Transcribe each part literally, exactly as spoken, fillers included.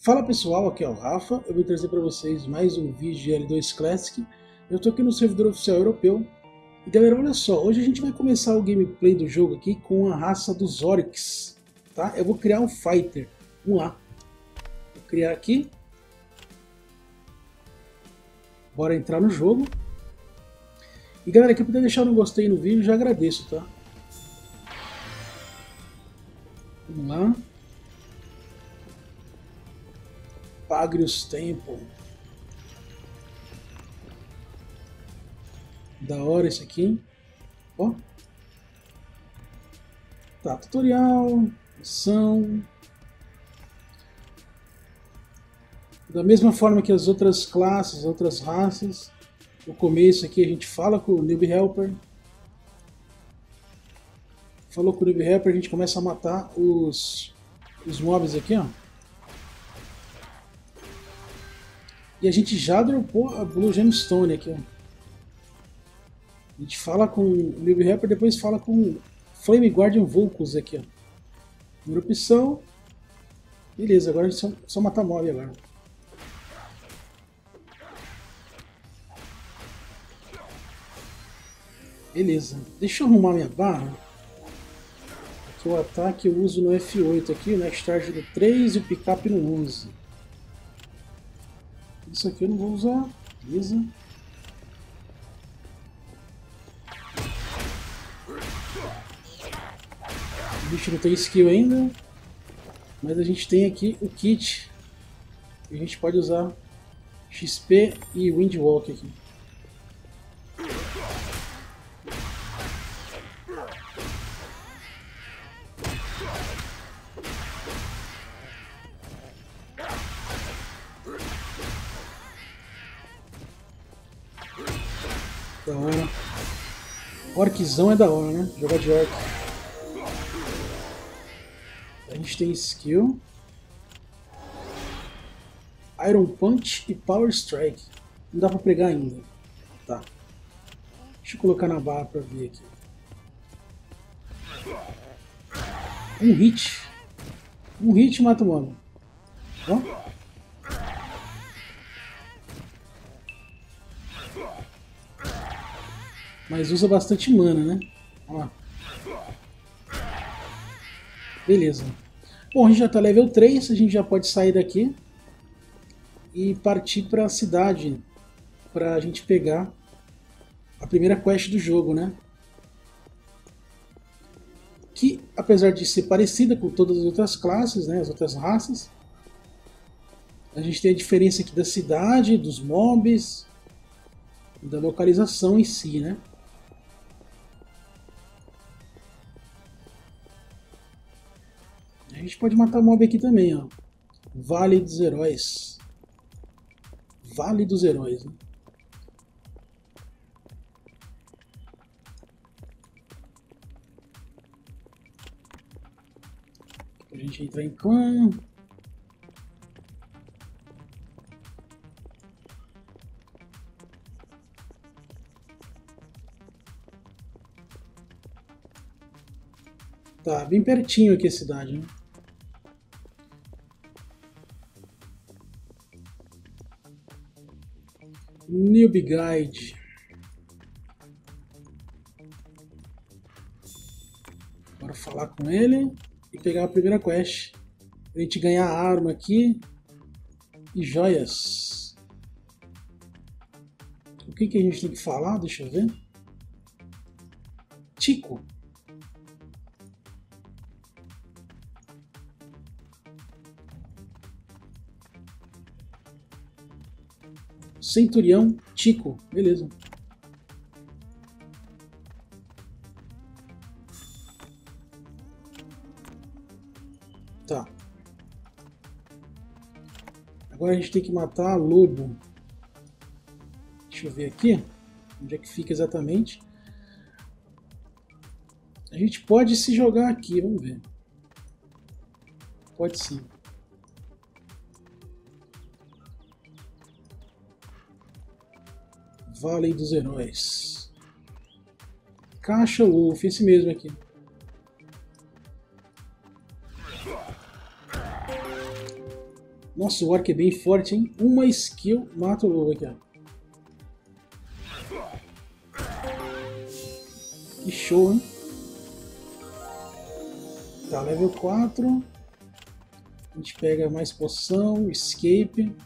Fala pessoal, aqui é o Rafa, eu vou trazer para vocês mais um vídeo de L dois Classic. Eu estou aqui no servidor oficial europeu. E galera, olha só, hoje a gente vai começar o gameplay do jogo aqui com a raça dos Oryx, tá? Eu vou criar um Fighter, vamos lá. Vou criar aqui. Bora entrar no jogo. E galera, quem puder deixar um gostei no vídeo, já agradeço, tá? Vamos lá. Pagrius Temple. Da hora esse aqui. Ó. Tá, tutorial, missão. Da mesma forma que as outras classes, outras raças. No começo aqui a gente fala com o Noob Helper. Falou com o Noob Helper, a gente começa a matar os, os mobs aqui, ó. E a gente já dropou a Blue Gemstone aqui, ó. A gente fala com o Noob Helper, depois fala com o Flame Guardian Vulcus aqui, ó. Primeira opção. Beleza, agora a gente só, só matar mob agora. Beleza, deixa eu arrumar minha barra. Aqui o ataque eu uso no F oito aqui, o Next Charge no três e o Pickup no onze. Isso aqui eu não vou usar, beleza. O bicho não tem skill ainda, mas a gente tem aqui o kit. A gente pode usar X P e Windwalk aqui. Da hora. Orczão é da hora, né? Jogar de orc. A gente tem skill. Iron Punch e Power Strike. Não dá pra pegar ainda. Tá. Deixa eu colocar na barra pra ver aqui. Um hit. Um hit mata o mob. Ó. Mas usa bastante mana, né? Olha lá. Beleza. Bom, a gente já está level três, a gente já pode sair daqui e partir para a cidade para a gente pegar a primeira quest do jogo, né? Que, apesar de ser parecida com todas as outras classes, né, as outras raças, a gente tem a diferença aqui da cidade, dos mobs, da localização em si, né? A gente pode matar mob aqui também, ó. Vale dos Heróis. Vale dos Heróis, né? A gente entrar em clã. Tá, bem pertinho aqui a cidade, né? Noob Guide. Bora falar com ele e pegar a primeira quest. A gente ganhar arma aqui e joias. O que, que a gente tem que falar? Deixa eu ver. Tico. Centurião Tico, beleza. Tá. Agora a gente tem que matar lobo. Deixa eu ver aqui. Onde é que fica exatamente? A gente pode se jogar aqui, vamos ver. Pode sim. Vale dos Heróis. Caixa Wolf, esse mesmo aqui. Nossa, o Orc é bem forte, hein? Uma skill mata o lobo aqui, ó. Que show, hein? Tá, level quatro. A gente pega mais poção, escape.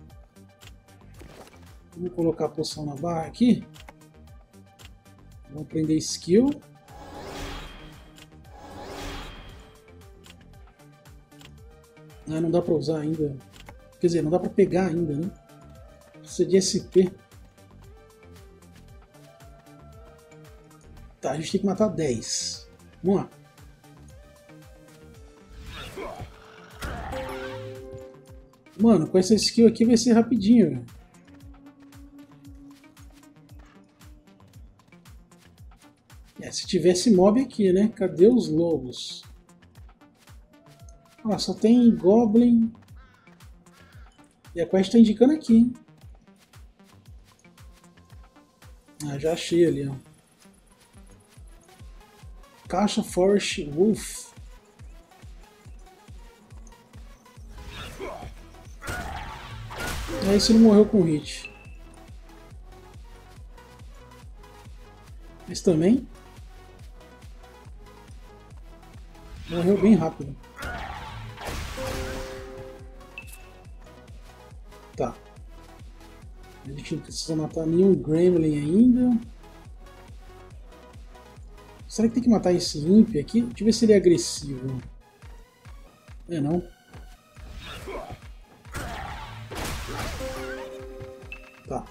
Vamos colocar a poção na barra aqui. Vamos aprender skill. Ah, não dá pra usar ainda. Quer dizer, não dá pra pegar ainda, né? Precisa de S P. Tá, a gente tem que matar dez. Vamos lá. Mano, com essa skill aqui vai ser rapidinho, velho. É, se tivesse mob aqui, né? Cadê os lobos? Ah, só tem Goblin. E a quest tá indicando aqui, hein? Ah, já achei ali, ó. Caixa Forest Wolf. Aí você não morreu com hit. Esse também morreu bem rápido. Tá. A gente não precisa matar nenhum Gremlin ainda. Será que tem que matar esse Imp aqui? Deixa eu ver se ele é agressivo. É não. Tá.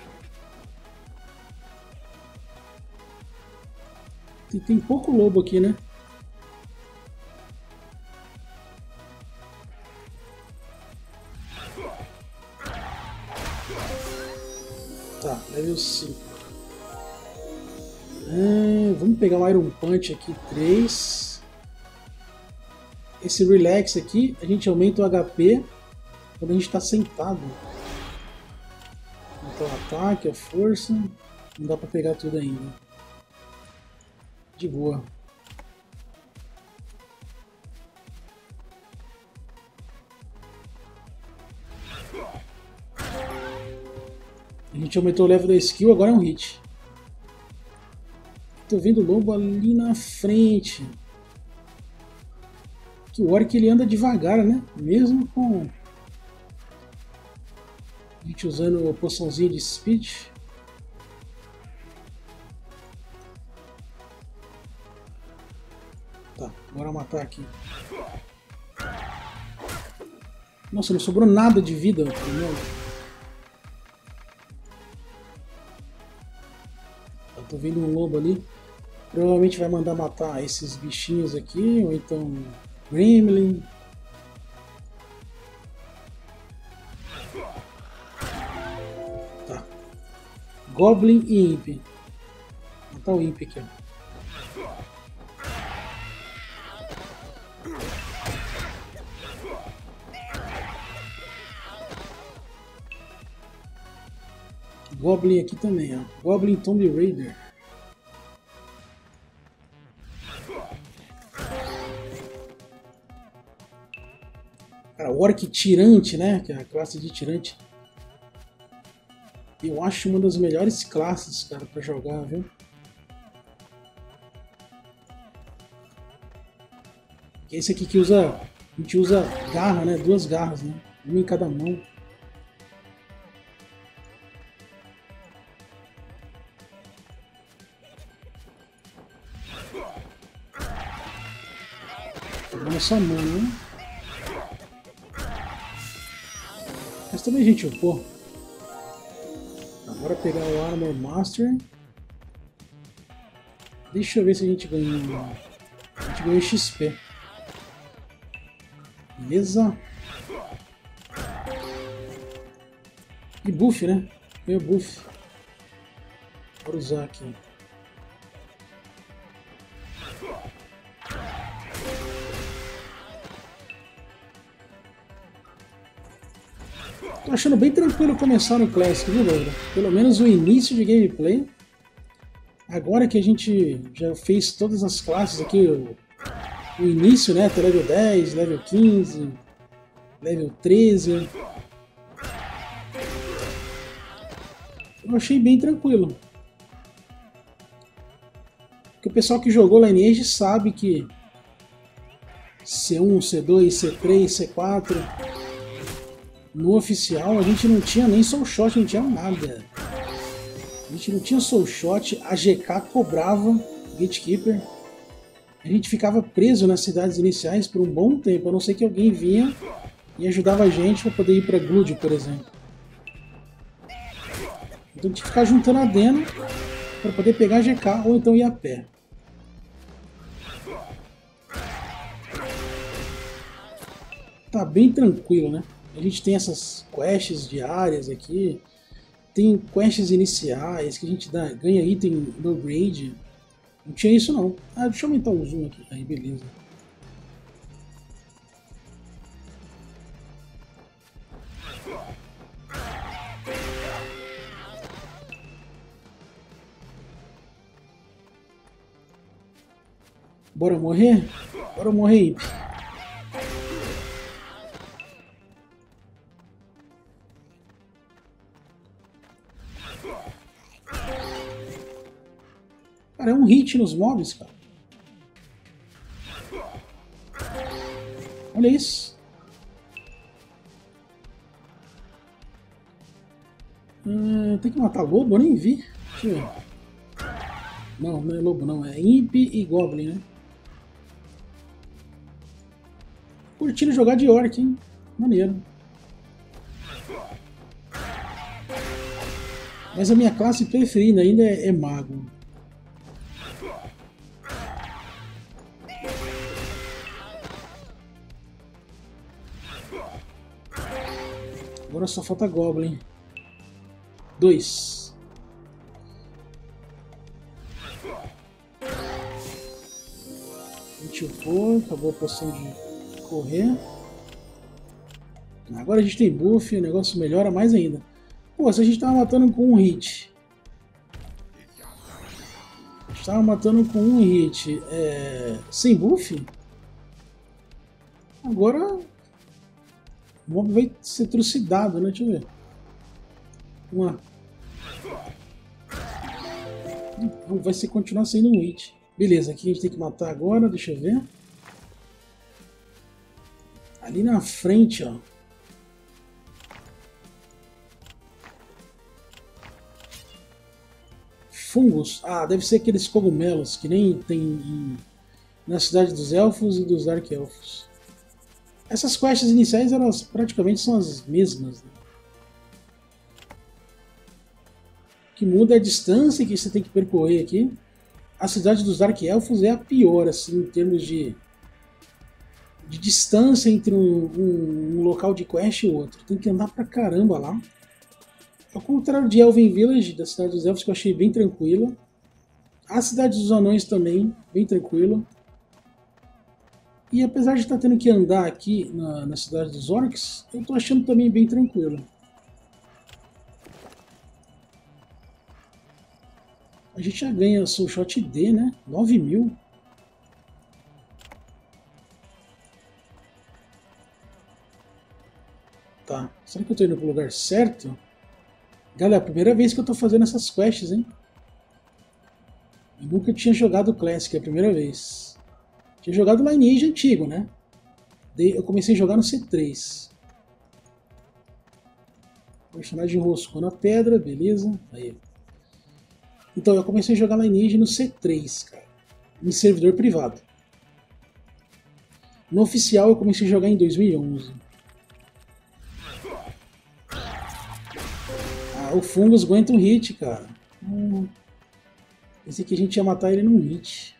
Tem, tem pouco lobo aqui, né? Tá, level cinco. É, vamos pegar um Iron Punch aqui, três. Esse Relax aqui, a gente aumenta o H P quando a gente está sentado. Então, ataque, a força. Não dá pra pegar tudo ainda. De boa. A gente aumentou o level da skill, agora é um hit. Tô vendo o lobo ali na frente. Que o Orc ele anda devagar, né? Mesmo com a gente usando a poçãozinha de speed. Tá, bora matar aqui. Nossa, não sobrou nada de vida, entendeu? Eu tô vendo um lobo ali. Provavelmente vai mandar matar esses bichinhos aqui, ou então Gremlin. Tá. Goblin e Imp. Vou matar o Imp aqui, ó. Goblin aqui também, ó. Goblin Tomb Raider. Cara, Orc Tirante, né? Que é a classe de Tirante. Eu acho uma das melhores classes, cara, pra jogar, viu? Esse aqui que usa... A gente usa garra, né? Duas garras, né? Uma em cada mão. Nossa mão, né? Mas também a gente upou. Agora pegar o Armor Master. Deixa eu ver se a gente ganhou. A gente ganhou X P. Beleza? E buff, né? Ganhou buff. Bora usar aqui. Tô achando bem tranquilo começar no Classic, viu, galera? Pelo menos o início de gameplay. Agora que a gente já fez todas as classes aqui, o, o início, né? Até level dez, level quinze, level treze. Eu achei bem tranquilo. Porque o pessoal que jogou Lineage sabe que C um, C dois, C três, C quatro no oficial a gente não tinha nem Soul Shot, não tinha nada. A gente não tinha Soul Shot, a G K cobrava Gatekeeper. A gente ficava preso nas cidades iniciais por um bom tempo, a não ser que alguém vinha e ajudava a gente para poder ir para Glood, por exemplo. Então tinha que ficar juntando a Dena para poder pegar a G K ou então ir a pé. Tá bem tranquilo, né? A gente tem essas quests diárias aqui, tem quests iniciais que a gente dá, ganha item no upgrade. Não tinha isso não. Ah, deixa eu aumentar o zoom aqui. Aí, beleza. Bora morrer? Bora morrer. Cara, é um hit nos mobs, cara. Olha isso. Hum, tem que matar lobo? Eu nem vi. Deixa eu ver. Não, não é lobo não. É Imp e Goblin, né? Curtindo jogar de Orc, hein? Maneiro. Mas a minha classe preferida ainda é, é Mago. Agora só falta Goblin. Dois. Ativou, acabou a poção de correr. Agora a gente tem buff, o negócio melhora mais ainda. Pô, se a gente tava matando com um hit. A gente tava matando com um hit é, sem buff. Agora o mob vai ser trucidado, né? Deixa eu ver. Vamos lá. Vai ser, continuar sendo um hit. Beleza, aqui a gente tem que matar agora, deixa eu ver. Ali na frente, ó. Fungos. Ah, deve ser aqueles cogumelos que nem tem em, na cidade dos elfos e dos dark elfos. Essas quests iniciais, elas praticamente são as mesmas, né? O que muda é a distância que você tem que percorrer aqui. A cidade dos Dark Elfos é a pior, assim, em termos de, de distância entre um, um, um local de quest e outro. Tem que andar pra caramba lá. Ao contrário de Elven Village, da cidade dos Elfos, que eu achei bem tranquila. A cidade dos Anões também, bem tranquila. E apesar de estar tendo que andar aqui na, na cidade dos Orcs, eu tô achando também bem tranquilo. A gente já ganha Soul Shot D, né? nove mil. Tá. Será que eu tô indo pro lugar certo? Galera, é a primeira vez que eu tô fazendo essas quests, hein? Eu nunca tinha jogado Classic, é a primeira vez. Tinha jogado Lineage antigo, né? Eu comecei a jogar no C três. O personagem roscou na pedra, beleza. Aí. Então, eu comecei a jogar Lineage no C três, cara. Em servidor privado. No oficial, eu comecei a jogar em dois mil e onze. Ah, o Fungus aguenta um hit, cara. Hum, esse aqui a gente ia matar ele num hit.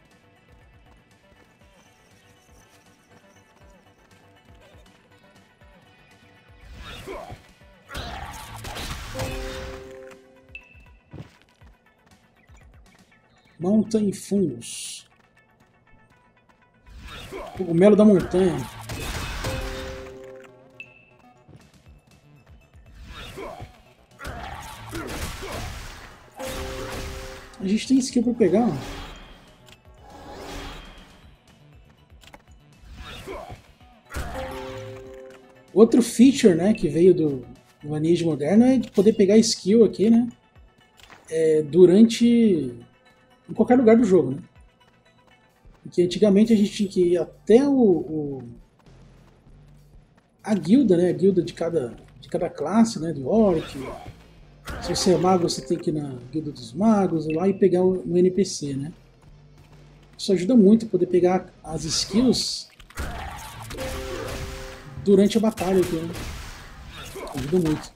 Mountain Fungus. Cogumelo da montanha. A gente tem skill pra pegar. Outro feature, né, que veio do, do Age moderno é de poder pegar skill aqui, né, é, durante em qualquer lugar do jogo, né? Porque antigamente a gente tinha que ir até o, o a guilda, né, a guilda de cada de cada classe, né, do orc. Se você é mago, você tem que ir na guilda dos magos lá e pegar um N P C, né? Isso ajuda muito poder pegar as skills durante a batalha aqui, né? Ajuda muito.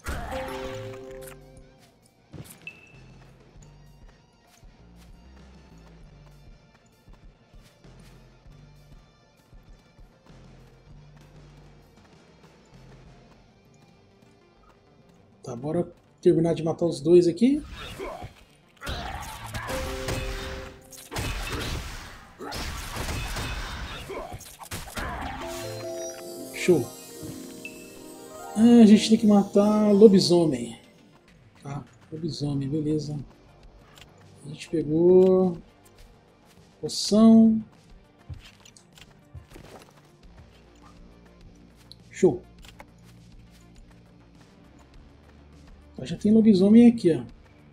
Tá, bora terminar de matar os dois aqui. Show. Ah, a gente tem que matar lobisomem. Tá, lobisomem, beleza. A gente pegou poção. Show. Então, já tem lobisomem aqui, ó.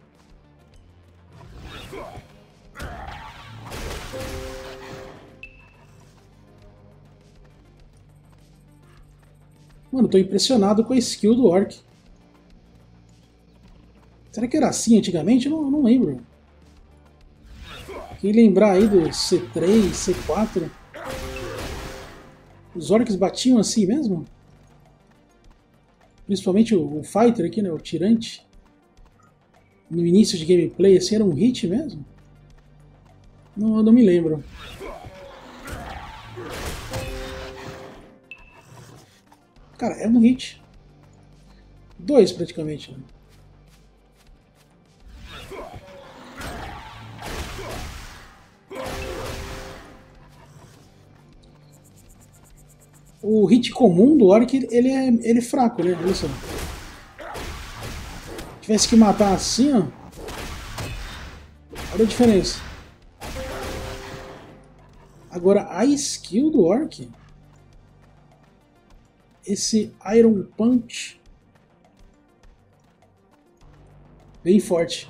Mano, tô impressionado com a skill do orc. Será que era assim antigamente? Eu não, eu não lembro. Quem lembrar aí do C três, C quatro, os orcs batiam assim mesmo? Principalmente o, o fighter aqui, né, o tirante. No início de gameplay, assim, era um hit mesmo? Não, eu não me lembro. Cara, é um hit. Dois, praticamente. Né? O hit comum do orc, ele é, ele é fraco, né? Olha só. Se tivesse que matar assim, ó. Olha a diferença. Agora, a skill do orc... Esse Iron Punch... Bem forte.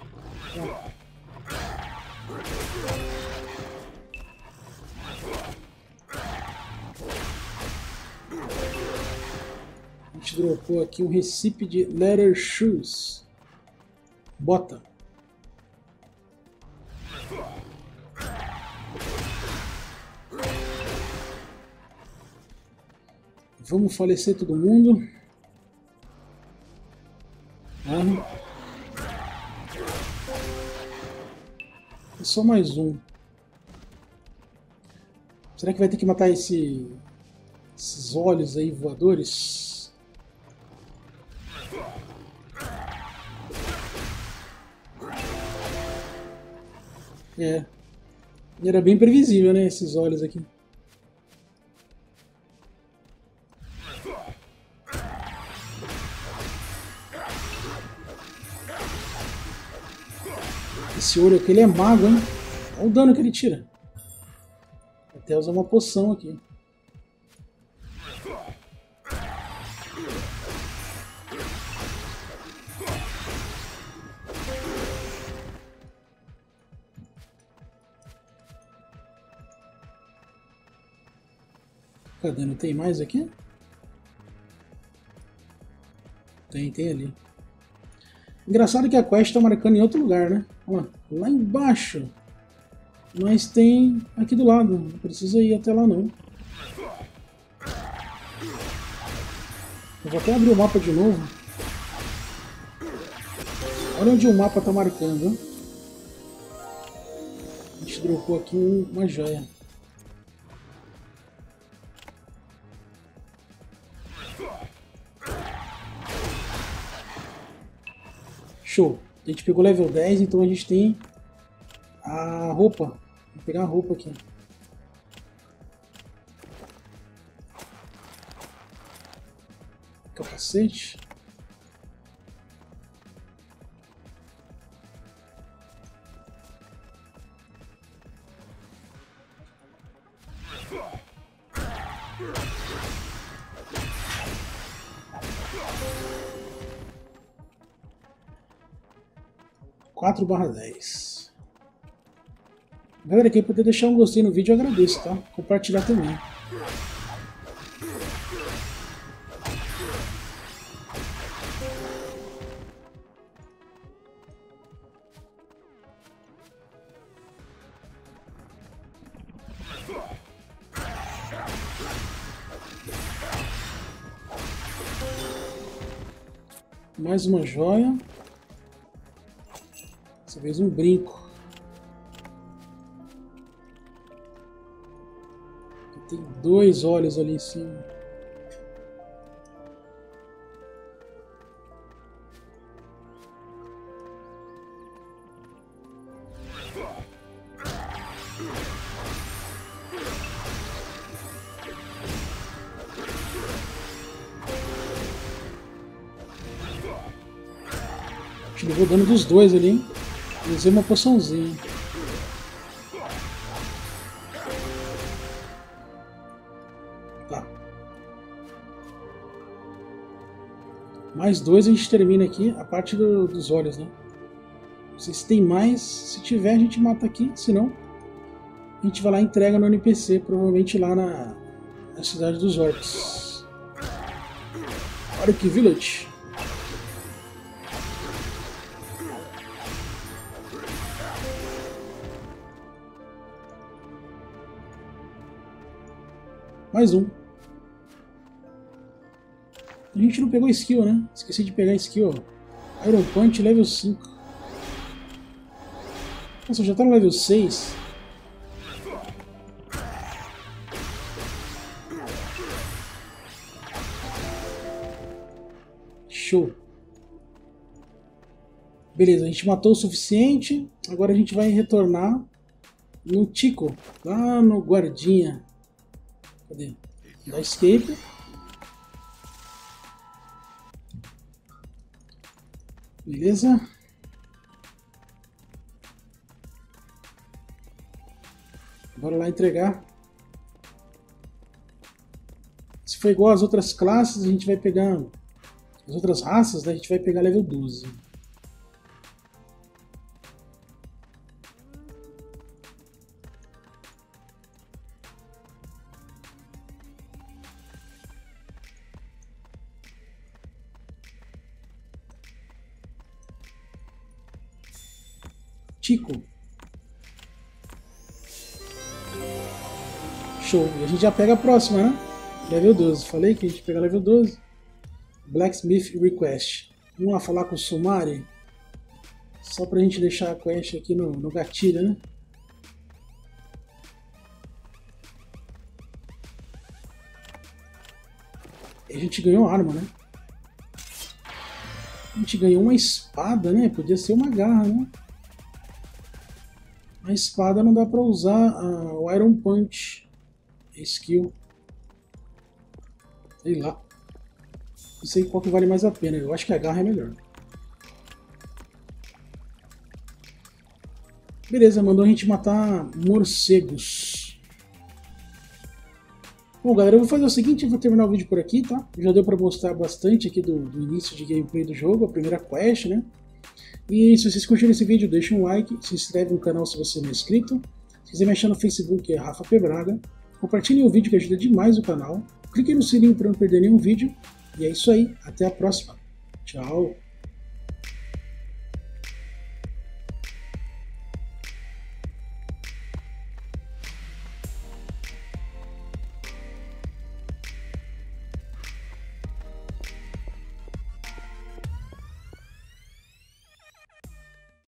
A gente dropou aqui um recipe de Leather Shoes. Bota. Vamos falecer todo mundo. Ah. É só mais um. Será que vai ter que matar esse, esses olhos aí voadores? É. Era bem previsível, né? Esses olhos aqui. Esse olho aqui, ele é mago, hein? Olha o dano que ele tira. Até usar uma poção aqui. Cadê? Não tem mais aqui? Tem, tem ali. Engraçado que a quest está marcando em outro lugar, né? Olha lá, lá embaixo. Mas tem aqui do lado. Não precisa ir até lá, não. Eu vou até abrir o mapa de novo. Olha onde o mapa está marcando. A gente dropou aqui uma joia. Show. A gente pegou level dez, então a gente tem a roupa. Vou pegar a roupa aqui. Capacete. quatro barra dez. Galera, quem puder deixar um gostei no vídeo eu agradeço, tá? Compartilhar também. Mais uma joia. Dessa vez um brinco. Aqui tem dois olhos ali em cima. Levou dano dos dois ali, hein? Usei uma poçãozinha. Tá. Mais dois a gente termina aqui a parte do, dos olhos, né? Não sei se tem mais. Se tiver a gente mata aqui, se não a gente vai lá e entrega no N P C, provavelmente lá na, na cidade dos orcs. Orc Village. Mais um. A gente não pegou skill, né? Esqueci de pegar skill, ó. Iron Punch level cinco. Nossa, já tá no level seis. Show. Beleza, a gente matou o suficiente. Agora a gente vai retornar no Tico, lá no guardinha. Cadê? Dá escape. Beleza. Bora lá entregar. Se for igual às outras classes, a gente vai pegar... As outras raças, né, a gente vai pegar level doze. Tico. Show. E a gente já pega a próxima, né? Level doze. Falei que a gente pega level doze. Blacksmith Request. Vamos lá falar com o Sumari. Só pra gente deixar a quest aqui no, no gatilho, né? E a gente ganhou arma, né? A gente ganhou uma espada, né? Podia ser uma garra, né? A espada não dá pra usar uh, o Iron Punch. Skill. Sei lá. Não sei qual que vale mais a pena. Eu acho que a garra é melhor. Beleza, mandou a gente matar morcegos. Bom, galera, eu vou fazer o seguinte, eu vou terminar o vídeo por aqui, tá? Já deu pra mostrar bastante aqui do, do início de gameplay do jogo, a primeira quest, né? E se vocês curtiram esse vídeo, deixa um like, se inscreve no canal se você não é inscrito. Se quiser me achar no Facebook, é Rafa P. Braga. Compartilhem o vídeo que ajuda demais o canal. Clique no sininho para não perder nenhum vídeo. E é isso aí, até a próxima. Tchau!